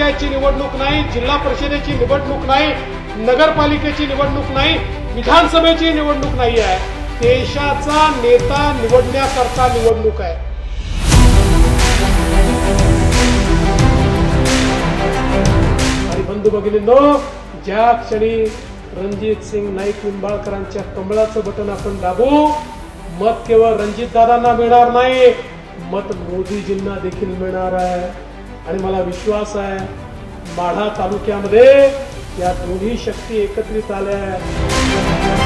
ग्रामपंचायतची निवडणूक नाही, जिल्हा परिषदेची निवडणूक नाही, नगरपालिकेची निवडणूक नाही, विधानसभेची निवडणूक नाही आहे. देशाचा नेता निवडण्याकरता निवडणूक आहे. आणि बंधू भगिनींनो, ज्या क्षणी रणजित सिंग नाईक निंबाळकरांच्या कमळाचं बटन आपण दाबू, मत केवळ रणजित दादांना मिळणार नाही, मत मोदीजींना देखील मिळणार आहे. आणि मला विश्वास आहे माढा तालुक्यामध्ये या दोन्ही शक्ती एकत्रित आल्या.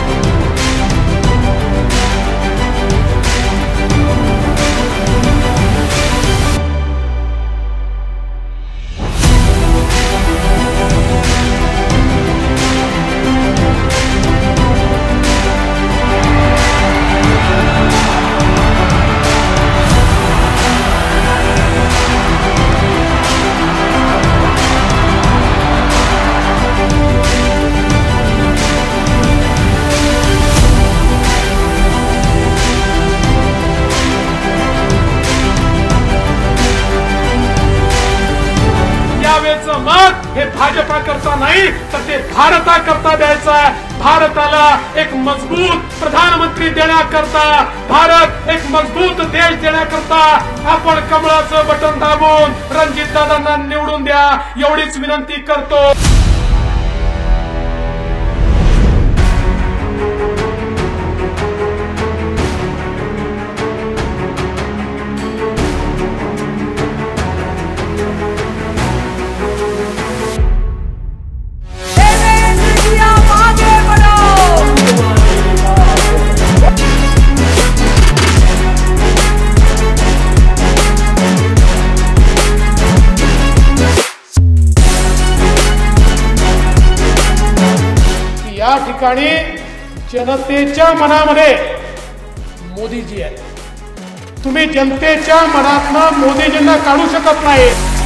मत हे भाजपा करता नाही तर ते भारता करता द्यायचं आहे. भारताला एक मजबूत प्रधानमंत्री देण्याकरता, भारत एक मजबूत देश देण्याकरता आपण कमळाचं बटन दाबून रणजित दादांना निवडून द्या, एवढीच विनंती करतो. या ठिकाणी जनतेच्या मनामध्ये मोदीजी आहे. तुम्ही जनतेच्या मनातनं मोदीजींना काढू शकत नाही.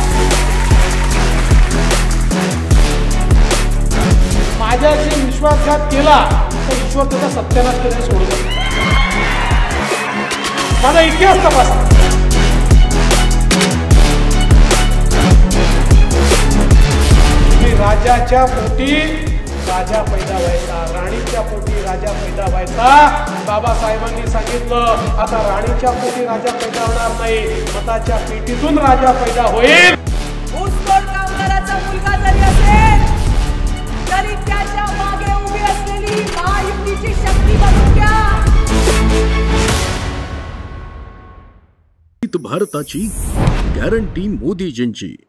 माझ्याशी विश्वासघात केला तर विश्वासाचा सत्यानाश केला सोडू शकतो. माझा इतिहास तपासा. तुम्ही राजाच्या पोटी राजा पैदा व्हायचा, राणीच्या पोटी राजा पैदा व्हायचा. बाबासाहेबांनी सांगितलं आता राणीच्या पोटी राजा पैदा होणार नाही, मताच्या पेटीतून राजा पैदा होईल. ऊसतोड कामगाराचा मुलगा जरी असेल तरी त्याच्या मागे उभी असलेली महायुतीची शक्ती बघून घ्या. भारताची गॅरंटी मोदीजींची.